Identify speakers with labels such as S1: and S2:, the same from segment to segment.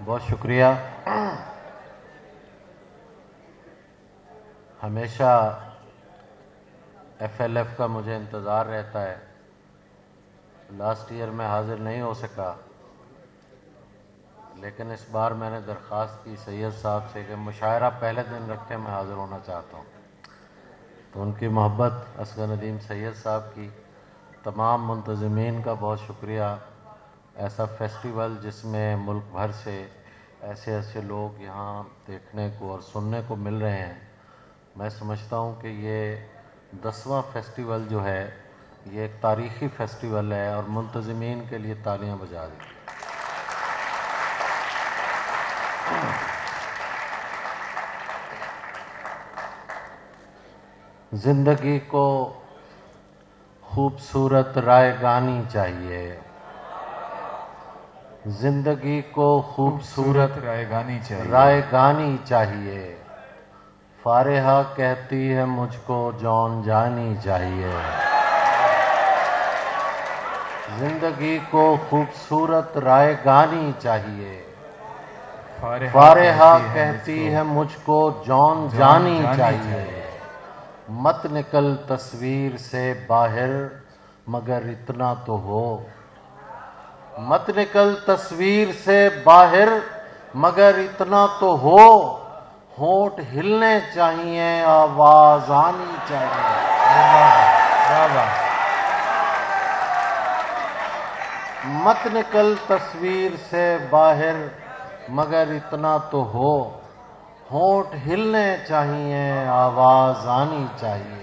S1: بہت شکریہ. ہمیشہ ایف ایل ایف کا مجھے انتظار رہتا ہے. لاسٹ ایئر میں حاضر نہیں ہو سکا، لیکن اس بار میں نے درخواست کی سید صاحب سے کہ مشاعرہ پہلے دن رکھے، میں حاضر ہونا چاہتا ہوں. تو ان کی محبت، اصغر ندیم سید صاحب کی، تمام منتظمین کا بہت شکریہ. ایسا فیسٹیول جس میں ملک بھر سے ایسے ایسے لوگ یہاں دیکھنے کو اور سننے کو مل رہے ہیں. میں سمجھتا ہوں کہ یہ 10واں فیسٹیول جو ہے یہ ایک تاریخی فیسٹیول ہے، اور منتظمین کے لیے تالیاں بجا دیں. زندگی کو خوبصورت رائے گانی چاہیے، زندگی کو خوبصورت رائے گانی چاہیے. فارحہ کہتی ہے مجھ کو جان جانی چاہیے. زندگی کو خوبصورت رائے گانی چاہیے. فارحہ کہتی ہے مجھ کو جان جانی چاہیے. مت نکل تصویر سے باہر مگر اتنا تو ہو. مت نکل تصویر سے باہر مگر اتنا تو ہو. ہونٹ ہلنے چاہیے، آواز آنی چاہیے. مت نکل تصویر سے باہر مگر اتنا تو ہو. ہونٹ ہلنے چاہیے، آواز آنی چاہیے.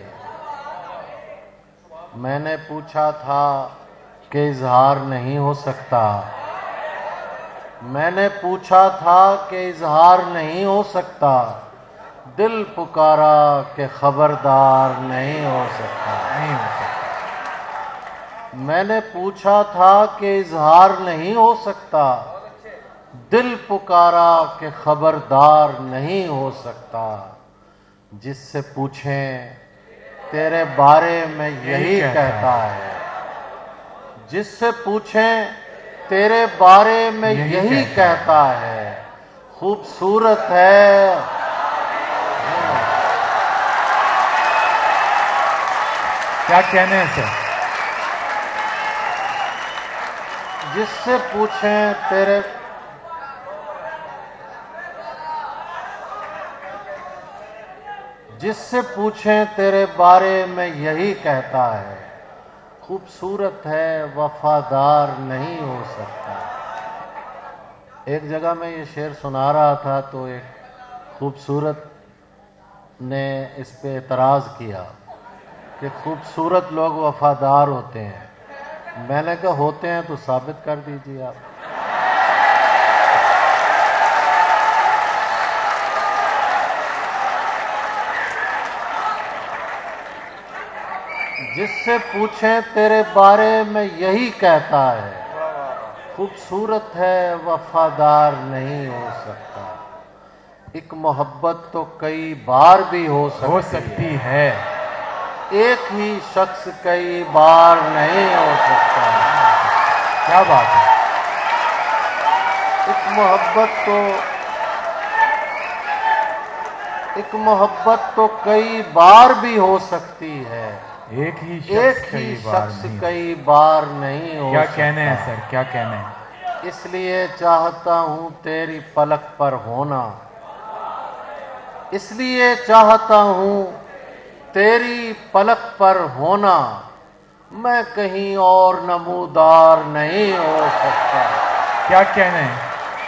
S1: میں نے پوچھا تھا کہ اظہار نہیں ہو سکتا. میں نے پوچھا تھا کہ اظہار نہیں ہو سکتا. دل پکارا کہ خبردار نہیں ہو سکتا. میں نے پوچھا تھا کہ اظہار نہیں ہو سکتا. دل پکارا کہ خبردار نہیں ہو سکتا. جس سے پوچھیں تیرے بارے میں یہی کہتا ہے. جس سے پوچھیں تیرے بارے میں یہی کہتا ہے. خوبصورت ہے.
S2: کیا کہنے ہیں سر؟
S1: جس سے پوچھیں تیرے جس سے پوچھیں تیرے بارے میں یہی کہتا ہے. خوبصورت ہے، وفادار نہیں ہو سکتا. ایک جگہ میں یہ شعر سنا رہا تھا تو ایک خوبصورت نے اس پہ اعتراض کیا کہ خوبصورت لوگ وفادار ہوتے ہیں. میں نے کہا ہوتے ہیں تو ثابت کر دیجیے آپ. جس سے پوچھیں تیرے بارے میں یہی کہتا ہے. خوبصورت ہے، وفادار نہیں ہو سکتا. ایک محبت تو کئی بار بھی ہو سکتی ہے. ایک ہی شخص کئی بار نہیں ہو سکتا.
S2: کیا بات ہے.
S1: ایک محبت تو کئی بار بھی ہو سکتی ہے.
S2: ایک ہی
S1: شخص کئی بار نہیں ہو
S2: کیا
S1: سکتا.
S2: کہنے ہیں سر؟ کیا کہنے ہیں؟
S1: اس لیے چاہتا ہوں تیری پلک پر ہونا. اس لیے چاہتا ہوں تیری پلک پر ہونا. میں کہیں اور نمودار نہیں ہو سکتا.
S2: کیا کہنے ہیں؟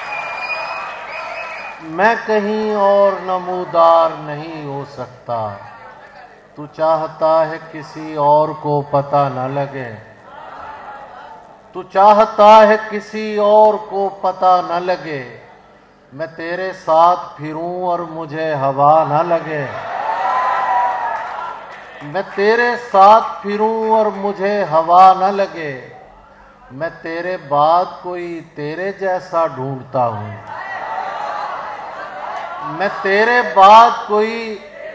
S1: میں کہیں اور نمودار نہیں ہو سکتا. تو چاہتا ہے کسی اور کو پتہ نہ لگے. تو چاہتا ہے کسی اور کو پتہ نہ لگے. میں تیرے ساتھ پھروں اور مجھے ہوا نہ لگے. میں تیرے ساتھ پھروں اور مجھے ہوا نہ لگے. میں تیرے بعد کوئی تیرے جیسا ڈھونڈتا ہوں. میں تیرے بعد کوئی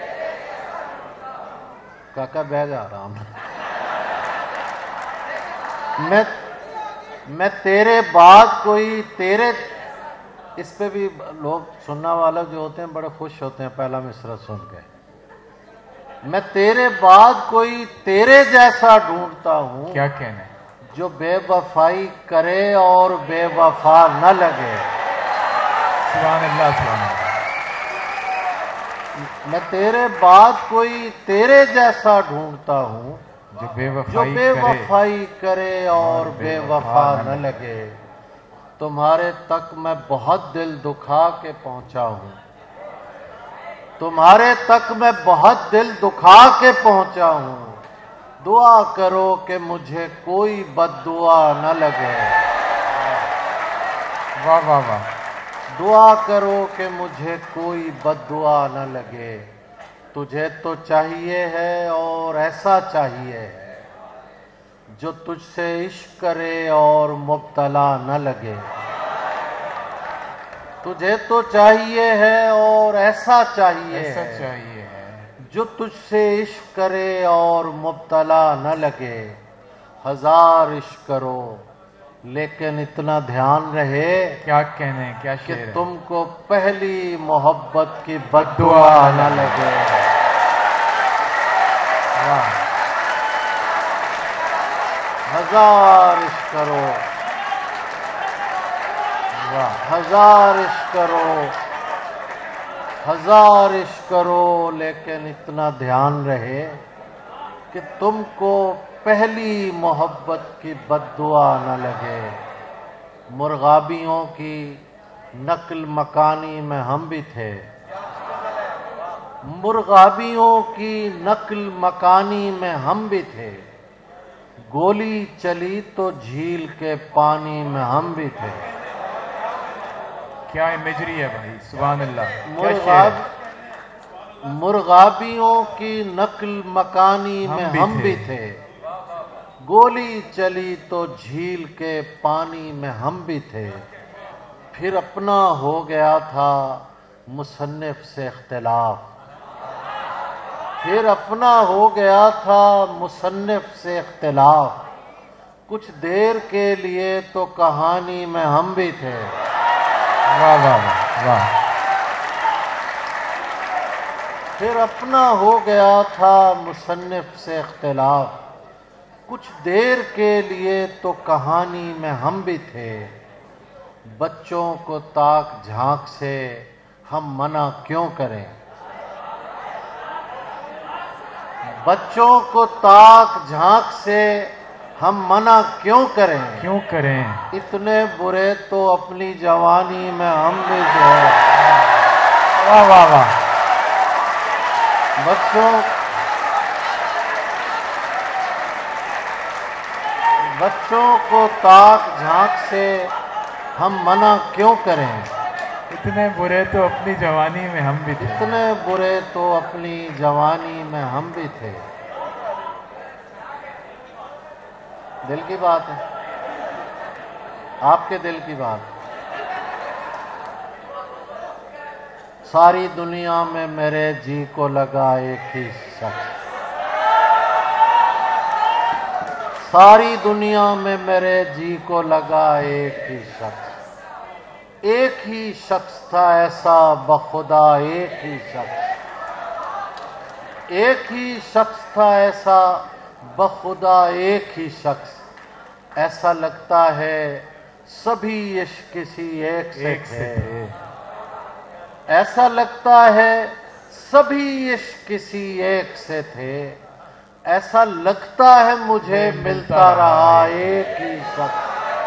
S1: کاکا بہ جا رہا ہوں. میں تیرے بعد کوئی اس پہ بھی لوگ سننے والا جو ہوتے ہیں بڑے خوش ہوتے ہیں پہلا مصرع سن کے. میں تیرے بعد کوئی تیرے جیسا ڈھونڈتا ہوں
S2: کیا کہنا ہے؟
S1: جو بے وفائی کرے اور بے وفا نہ لگے.
S2: سبحان اللہ سبحان اللہ.
S1: میں تیرے بعد کوئی تیرے جیسا ڈھونڈتا ہوں
S2: جو بے
S1: جو
S2: وفائی
S1: بے
S2: کرے
S1: وفائی کرے اور بے وفا نہ لگے. تمہارے تک میں بہت دل دکھا کے پہنچا ہوں. تمہارے تک میں بہت دل دکھا کے پہنچا ہوں. دعا کرو کہ مجھے کوئی بد دعا نہ لگے.
S2: واہ واہ واہ.
S1: دعا کرو کہ مجھے کوئی بد دعا نہ لگے. تجھے تو چاہیے ہے اور ایسا چاہیے ہے جو تجھ سے عشق کرے اور مبتلا نہ لگے. تجھے تو چاہیے ہے اور ایسا چاہیے
S2: ایسا
S1: ہے
S2: چاہیے ہے
S1: جو تجھ سے عشق کرے اور مبتلا نہ لگے. ہزار عشق کرو لیکن اتنا دھیان رہے
S2: کیا کہنے ہیں؟ کیا
S1: کہ
S2: شعر ہے؟
S1: تم کو پہلی محبت کی بد دعا نہ لگے.
S2: واہ.
S1: ہزار عشق کرو
S2: واہ.
S1: ہزار عشق کرو ہزار عشق کرو لیکن اتنا دھیان رہے کہ تم کو پہلی محبت کی بد دعا نہ لگے. مرغابیوں کی نقل مکانی میں ہم بھی تھے. مرغابیوں کی نقل مکانی میں ہم بھی تھے. گولی چلی تو جھیل کے پانی میں ہم بھی تھے.
S2: کیا امیجری ہے بھائی. سبحان اللہ. کیا شعر ہے؟
S1: مرغابیوں کی نقل مکانی میں ہم بھی تھے. گولی چلی تو جھیل کے پانی میں ہم بھی تھے. پھر اپنا ہو گیا تھا مصنف سے اختلاف. پھر اپنا ہو گیا تھا مصنف سے اختلاف. کچھ دیر کے لیے تو کہانی میں ہم بھی تھے.
S2: واہ واہ واہ واہ.
S1: پھر اپنا ہو گیا تھا مصنف سے اختلاف. کچھ دیر کے لیے تو کہانی میں ہم بھی تھے. بچوں کو تاک جھانک سے ہم منع کیوں کریں. بچوں کو تاک جھانک سے ہم منع کیوں کریں.
S2: کیوں کریں؟
S1: اتنے برے تو اپنی جوانی میں ہم بھی تھے.
S2: واہ واہ واہ.
S1: بچوں کو تاک جھانک سے ہم منع کیوں کریں.
S2: اتنے برے تو اپنی جوانی میں ہم بھی تھے.
S1: اتنے برے تو اپنی جوانی میں ہم بھی تھے. دل کی بات ہے. آپ کے دل کی بات. ساری دنیا میں میرے جی کو لگا ایک ہی شخص. ساری دنیا میں میرے جی کو لگا ایک ہی شخص. ایک ہی شخص تھا ایسا بخدا ایک ہی شخص. ایک ہی شخص تھا ایسا بخدا ایک ہی شخص. ایسا لگتا ہے سبھی عشق کسی ایک سے تھے. ایسا لگتا ہے سبھی عشق کسی ایک سے تھے. ایسا لگتا ہے مجھے ملتا رہا ایک ہی شخص.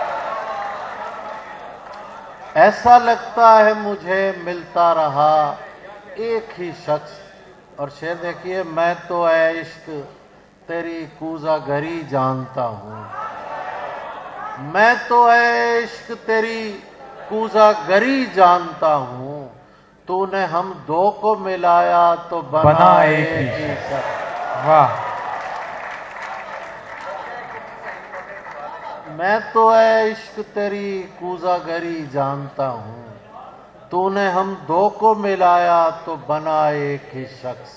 S1: ایسا لگتا ہے مجھے ملتا رہا ایک ہی شخص. اور شعر دیکھیے. میں تو اے عشق تیری کوزہ گری جانتا ہوں. میں تو اے عشق تیری کوزہ گری جانتا ہوں. تو نے ہم دو کو ملایا تو بنا ایک ہی شخص.
S2: واہ.
S1: میں تو اے عشق تیری کوزہ گری جانتا ہوں. تو نے ہم دو کو ملایا تو بنا ایک ہی شخص.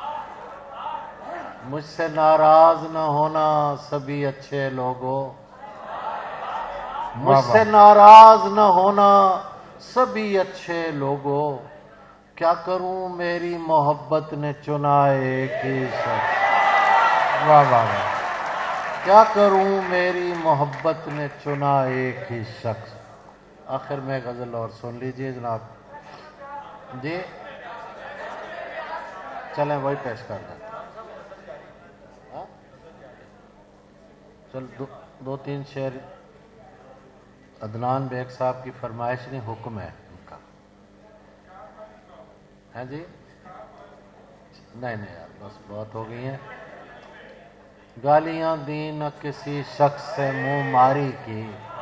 S1: مجھ سے ناراض نہ ہونا سبھی اچھے لوگوں. مجھ سے ناراض نہ ہونا سبھی اچھے لوگوں، کیا کروں میری محبت نے چنا ایک ہی شخص۔
S2: واہ واہ واہ،
S1: کیا کروں میری محبت نے چنا ایک ہی شخص۔ آخر میں غزل اور سن لیجئے جناب جی، چلیں وہی پیش کر دیں۔ چل دو تین شعر عدنان بیگ صاحب کی فرمائش نہیں، حکم ہے ان کا، ہے جی؟ نہیں یار بس بہت ہو گئی ہیں۔ گالیاں دیں نہ کسی شخص سے منہ ماری کی،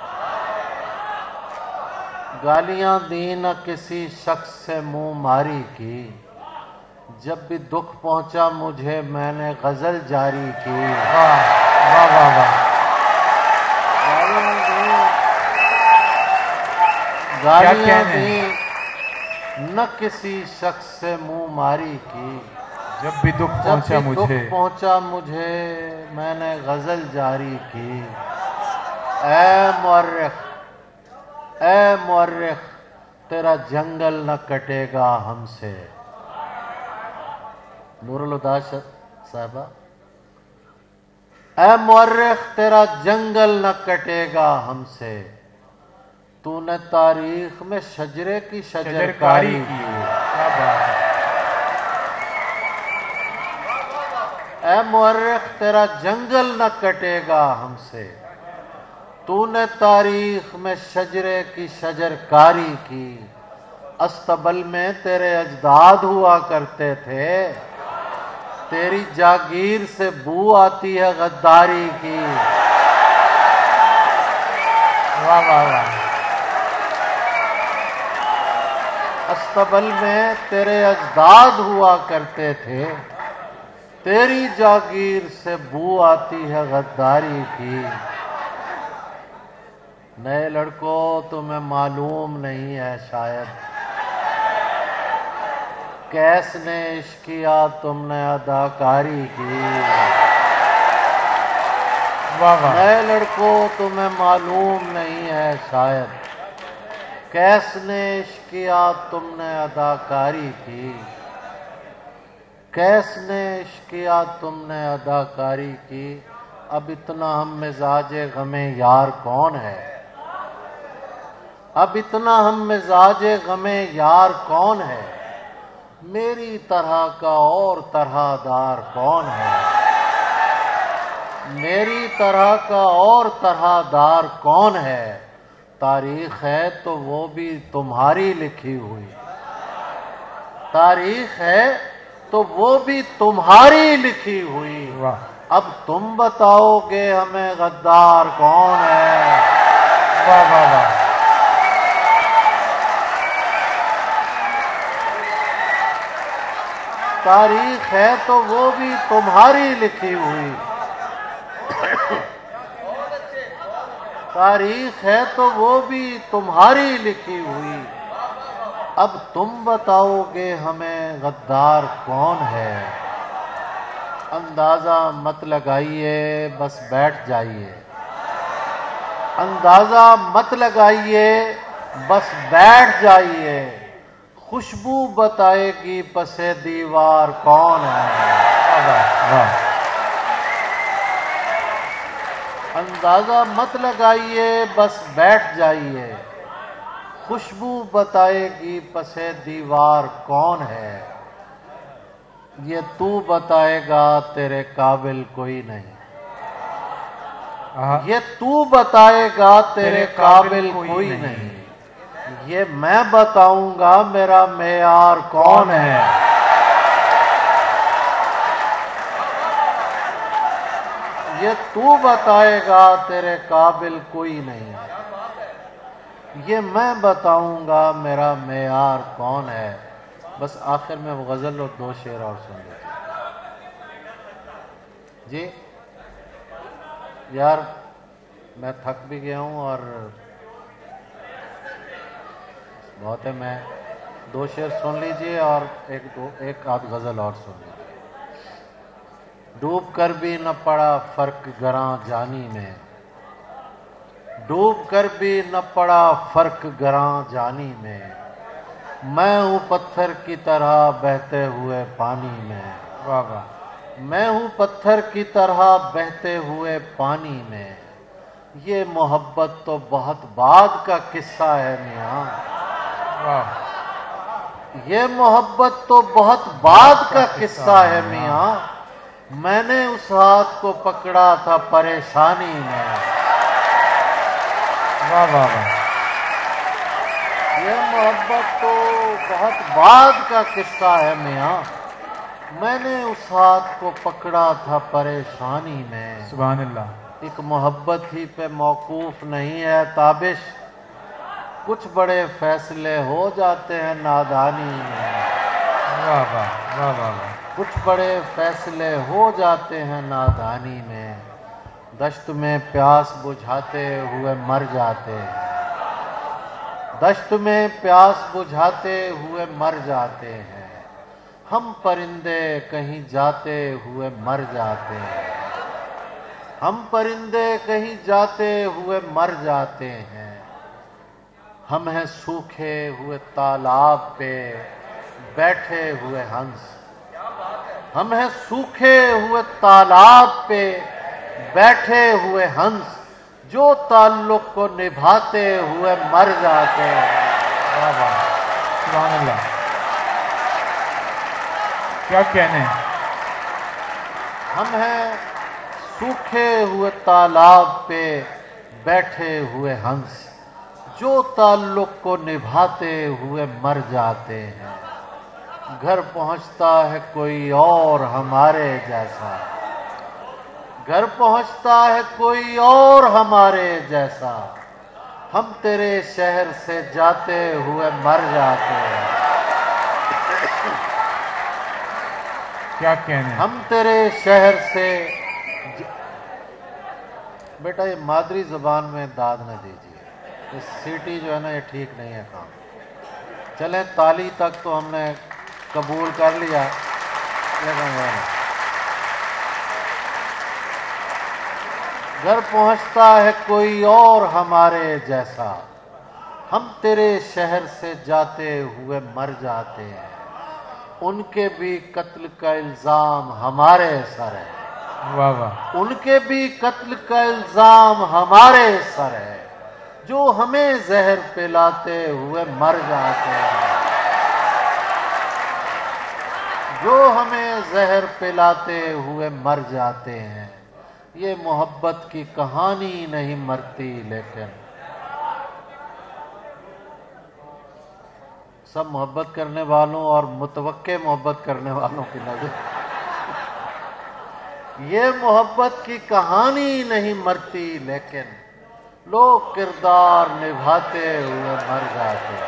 S1: گالیاں دیں نہ کسی شخص سے منہ ماری کی، جب بھی دکھ پہنچا مجھے میں نے غزل جاری کی۔
S2: واہ واہ واہ واہ،
S1: گالیاں دیں نہ کسی شخص سے منہ ماری کی،
S2: جب بھی دکھ پہنچا مجھے،
S1: دکھ پہنچا مجھے میں نے غزل جاری کی۔ اے مورخ تیرا جنگل نہ کٹے گا ہم سے۔ نور الہدی صاحبہ، اے مورخ تیرا جنگل نہ کٹے گا ہم سے، تو نے تاریخ میں شجرے کی شجرکاری کی۔
S2: کیا بات ہے،
S1: اے مورخ تیرا جنگل نہ کٹے گا ہم سے، تو نے تاریخ میں شجرے کی شجرکاری کی۔ استبل میں تیرے اجداد ہوا کرتے تھے، تیری جاگیر سے بو آتی ہے غداری کی۔
S2: واہ واہ واہ،
S1: استبل میں تیرے اجداد ہوا کرتے تھے، تیری جاگیر سے بو آتی ہے غداری کی۔ نئے لڑکوں تمہیں معلوم نہیں ہے شاید، کیس نے عشق کیا تم نے اداکاری کی۔
S2: واہ واہ،
S1: نئے لڑکوں تمہیں معلوم نہیں ہے شاید، کیس نے عشق کیا تم نے اداکاری کی۔ کیس نے عشق کیا تم نے اداکاری کی، اب اتنا ہم مزاج غم یار کون ہے، اب اتنا ہم مزاج غم یار کون ہے، میری طرح کا اور طرح دار کون ہے، میری طرح کا اور طرح دار کون ہے، تاریخ ہے تو وہ بھی تمہاری لکھی ہوئی، تاریخ ہے تو وہ بھی تمہاری لکھی ہوئی،
S2: واہ
S1: اب تم بتاؤ گے ہمیں غدار کون ہے۔
S2: واہ واہ واہ،
S1: تاریخ ہے تو وہ بھی تمہاری لکھی ہوئی، تاریخ ہے تو وہ بھی تمہاری لکھی ہوئی، اب تم بتاؤ گے ہمیں غدار کون ہے۔ اندازہ مت لگائیے بس بیٹھ جائیے، اندازہ مت لگائیے بس بیٹھ جائیے، خوشبو بتائے گی پس دیوار کون ہے۔
S2: واہ،
S1: اندازہ مت لگائیے بس بیٹھ جائیے، خوشبو بتائے گی پس دیوار کون ہے، یہ تو بتائے گا تیرے قابل کوئی نہیں، یہ تو بتائے گا تیرے قابل کوئی نہیں، یہ میں بتاؤں گا میرا معیار کون ہے۔ یہ تو بتائے گا تیرے قابل کوئی نہیں، یہ میں بتاؤں گا میرا معیار کون ہے۔ بس آخر میں وہ غزل اور دو شعر اور سن لیجیے جی۔ یار میں تھک بھی گیا ہوں اور بہت ہے، میں دو شعر سن لیجیے اور ایک آدھ غزل اور سن لیجیے۔ ڈوب کر بھی نہ پڑا فرق گراں جانی میں، डूब कर भी न पड़ा फर्क गरां जानी में, मैं हूँ पत्थर की तरह बहते हुए पानी में।
S2: वाह वाह।
S1: मैं हूँ पत्थर की तरह बहते हुए पानी में, ये मोहब्बत तो बहुत बाद का किस्सा है मियाँ।
S2: वाह।
S1: ये मोहब्बत तो बहुत बाद का किस्सा है मियाँ, मैंने उस हाथ को पकड़ा था परेशानी में।
S2: वाह वाह वाह।
S1: ये मोहब्बत तो बहुत बाद का किस्सा है मियाँ, मैंने उस हाथ को पकड़ा था परेशानी में।
S2: सुभान अल्लाह।
S1: एक मोहब्बत ही पे मौकूफ नहीं है ताबिश, कुछ बड़े फैसले हो जाते हैं नादानी में।
S2: वाह वाह वाह वाह वाह।
S1: कुछ बड़े फैसले हो जाते हैं नादानी में, दश्त में प्यास बुझाते हुए मर जाते हैं। दश्त में प्यास बुझाते हुए मर जाते हैं, हम परिंदे कहीं जाते हुए मर जाते हैं। हम परिंदे कहीं जाते हुए मर जाते हैं, हम हैं सूखे हुए तालाब पे बैठे हुए हंस। हम हैं सूखे हुए तालाब पे बैठे हुए हंस, जो ताल्लुक को निभाते हुए मर जाते हैं।
S2: वाह वाह। सुभान अल्लाह। क्या कहने।
S1: हम हैं सूखे हुए तालाब पे बैठे हुए हंस, जो ताल्लुक को निभाते हुए मर जाते हैं। घर पहुंचता है कोई और हमारे जैसा, घर पहुंचता है कोई और हमारे जैसा, हम तेरे शहर से जाते हुए मर जाते हैं।
S2: क्या कहने।
S1: हम तेरे शहर से बेटा ये मादरी जबान में दाद न दीजिए, ये सीटी जो है ना ये ठीक नहीं है काम। चलें ताली तक तो हमने कबूल कर लिया, लेकिन घर पहुंचता है कोई और हमारे जैसा, हम तेरे शहर से जाते हुए मर जाते हैं। उनके भी कत्ल का इल्जाम हमारे सर है।
S2: वाह वाह।
S1: उनके भी कत्ल का इल्जाम हमारे सर है, जो हमें जहर पिलाते हुए मर जाते हैं। जो हमें जहर पिलाते हुए मर जाते हैं। ये मोहब्बत की कहानी नहीं मरती, लेकिन सब मोहब्बत करने वालों और मुतवक्के मोहब्बत करने वालों की नजर, ये मोहब्बत की कहानी नहीं मरती, लेकिन लोग किरदार निभाते हुए मर जाते हैं।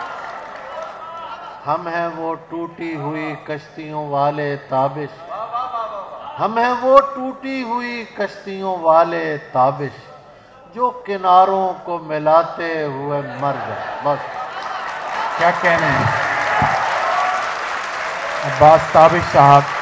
S1: हम हैं वो टूटी हुई कश्तियों वाले ताबिश, हम हैं वो टूटी हुई कश्तियों वाले ताबिश, जो किनारों को मिलाते हुए मर जाए। बस
S2: क्या कहने हैं। अब्बास ताबिश साहब